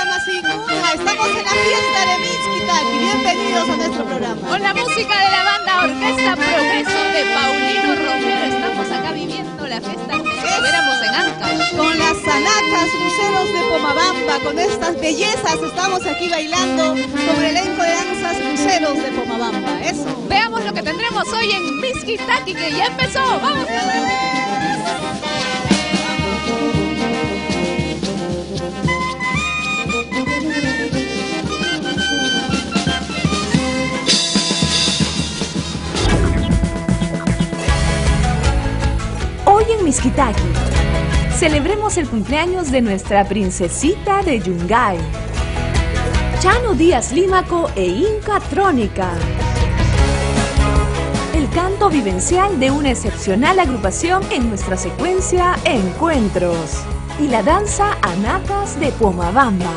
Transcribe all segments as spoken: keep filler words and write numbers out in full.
programa sin duda. Estamos en la fiesta de Mixquitaqui. Bienvenidos a nuestro programa. Con la música de la banda Orquesta Progreso de Paulino Romero. Estamos acá viviendo la fiesta como si estuviéramos en Ancash. Con las sanacas, luceros de Pomabamba, con estas bellezas, estamos aquí bailando con el elenco de danzas luceros de Pomabamba. Eso. Veamos lo que tendremos hoy en Mixquitaqui, que ya empezó. ¡Vamos! Hoy en Mixquitaqui, celebremos el cumpleaños de nuestra princesita de Yungay, Chano Díaz Límaco e Inca Trónica. El canto vivencial de una excepcional agrupación en nuestra secuencia Encuentros. Y la danza Anacas de Pomabamba.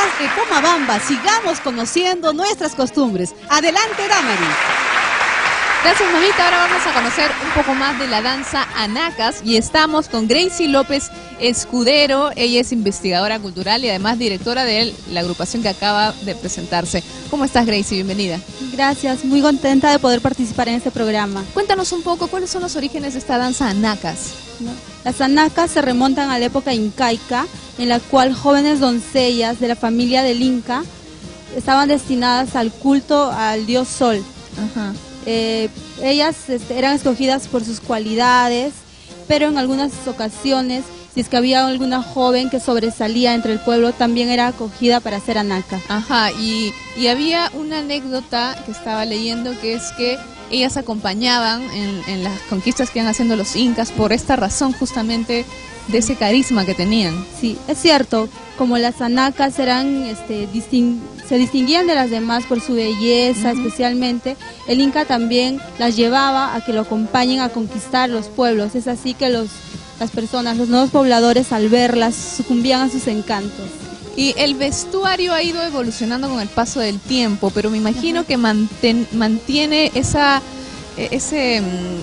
de Pomabamba, sigamos conociendo nuestras costumbres. Adelante, Damaris. Gracias, mamita. Ahora vamos a conocer un poco más de la danza Anacas y estamos con Gracie López Escudero. Ella es investigadora cultural y además directora de la agrupación que acaba de presentarse. ¿Cómo estás, Gracie? Bienvenida. Gracias, muy contenta de poder participar en este programa. Cuéntanos un poco cuáles son los orígenes de esta danza Anacas. Las Anacas se remontan a la época incaica, en la cual jóvenes doncellas de la familia del Inca estaban destinadas al culto al dios Sol. Ajá. Eh, ellas este, eran escogidas por sus cualidades, pero en algunas ocasiones, si es que había alguna joven que sobresalía entre el pueblo, también era acogida para ser anaca. Ajá, y, y había una anécdota que estaba leyendo, que es que ellas acompañaban en, en las conquistas que iban haciendo los incas por esta razón justamente de ese carisma que tenían. Sí, es cierto, como las anacas eran, este, disting se distinguían de las demás por su belleza, uh-huh. especialmente, el Inca también las llevaba a que lo acompañen a conquistar los pueblos. Es así que los, las personas, los nuevos pobladores, al verlas, sucumbían a sus encantos. Y el vestuario ha ido evolucionando con el paso del tiempo, pero me imagino uh-huh. que manten, mantiene esa, ese,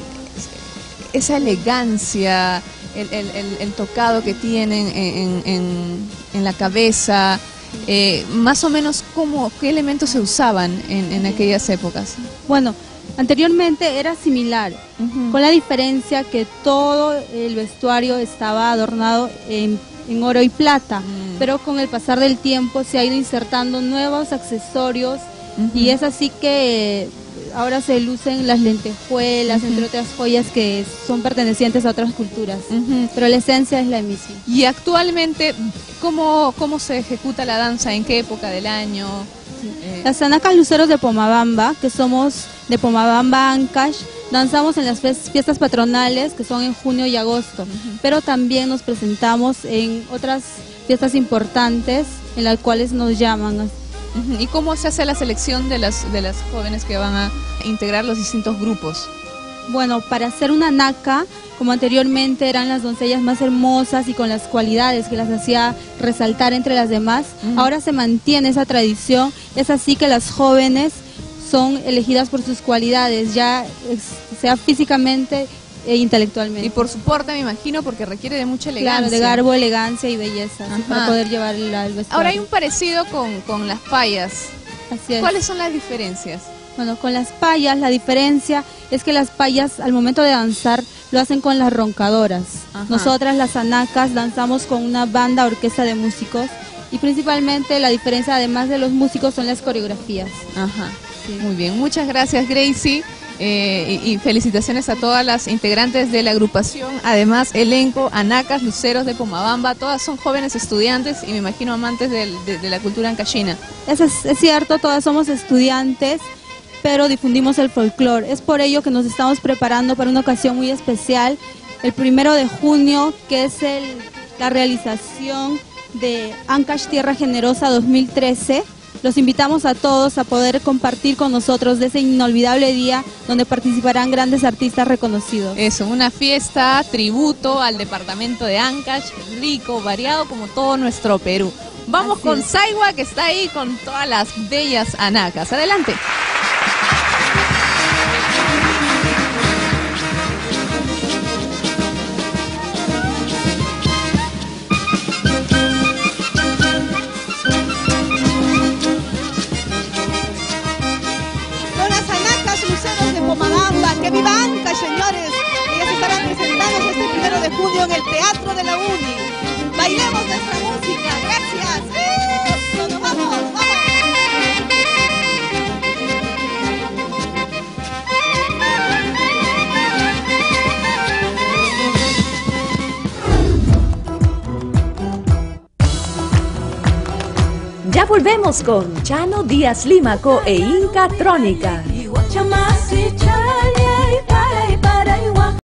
esa elegancia, el, el, el, el tocado que tienen en, en, en la cabeza. Eh, más o menos, ¿cómo, qué elementos se usaban en, en aquellas épocas? Bueno, anteriormente era similar, uh-huh. con la diferencia que todo el vestuario estaba adornado en, en oro y plata, uh-huh. pero con el pasar del tiempo se ha ido insertando nuevos accesorios, uh-huh. y es así que ahora se lucen las lentejuelas, uh-huh. entre otras joyas que son pertenecientes a otras culturas, uh-huh. pero la esencia es la misma. Y actualmente, ¿cómo, cómo se ejecuta la danza? ¿En qué época del año? Sí. Eh. Las Anacas Luceros de Pomabamba, que somos de Pomabamba Ancash, danzamos en las fiestas patronales, que son en junio y agosto, uh-huh. pero también nos presentamos en otras fiestas importantes en las cuales nos llaman. ¿Y cómo se hace la selección de las, de las jóvenes que van a integrar los distintos grupos? Bueno, para ser una anaca, como anteriormente eran las doncellas más hermosas y con las cualidades que las hacía resaltar entre las demás, uh-huh. ahora se mantiene esa tradición. Es así que las jóvenes son elegidas por sus cualidades, ya sea físicamente e intelectualmente. Y por su porte, me imagino, porque requiere de mucha elegancia. Claro, de garbo, elegancia y belleza, ¿sí? Para poder llevar el, el vestuario. Ahora hay un parecido con, con las payas. Así es. ¿Cuáles son las diferencias? Bueno, con las payas, la diferencia es que las payas al momento de danzar lo hacen con las roncadoras. Ajá. Nosotras, las anacas, danzamos con una banda, orquesta de músicos, y principalmente la diferencia, además de los músicos, son las coreografías. Ajá. Sí. Muy bien, muchas gracias, Gracie. Eh, y, y felicitaciones a todas las integrantes de la agrupación, además elenco Anacas Luceros de Pomabamba. Todas son jóvenes estudiantes y me imagino amantes de, de, de la cultura ancashina. Eso es, es cierto, todas somos estudiantes, pero difundimos el folclore. Es por ello que nos estamos preparando para una ocasión muy especial, el primero de junio, que es el, la realización de Ancash Tierra Generosa dos mil trece. Los invitamos a todos a poder compartir con nosotros de ese inolvidable día donde participarán grandes artistas reconocidos. Eso, una fiesta, tributo al departamento de Ancash, rico, variado como todo nuestro Perú. Vamos Así con es. Saiwa, que está ahí con todas las bellas anacas. Adelante. ¡Que viva Ancash, señores! Ellas estarán presentándose este primero de junio en el Teatro de la Uni. Bailemos nuestra música. ¡Gracias! ¡Eso! ¡Nos vamos! ¡Vamos! Ya volvemos con Chano Díaz Límaco e Inca Trónica. Chama, si, chama.